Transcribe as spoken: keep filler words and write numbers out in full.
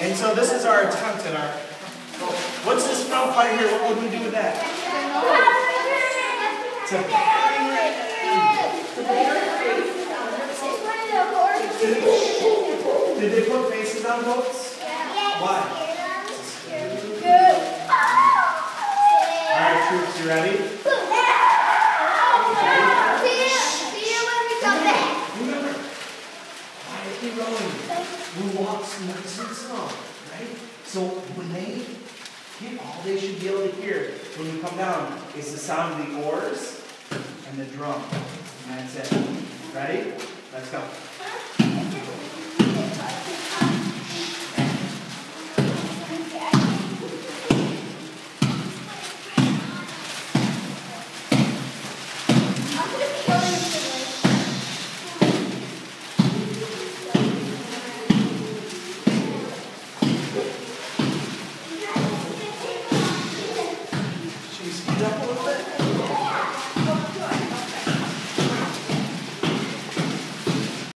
And so this is our attempt at our, what's this front part here? What would we do with that? To Did they put faces on boats? Why? Alright, troops, you ready? Remember, quietly rowing. Who walks nice and slow, right? So when they hit, all they should be able to hear when you come down is the sound of the oars and the drum. And that's it. Ready? Let's go.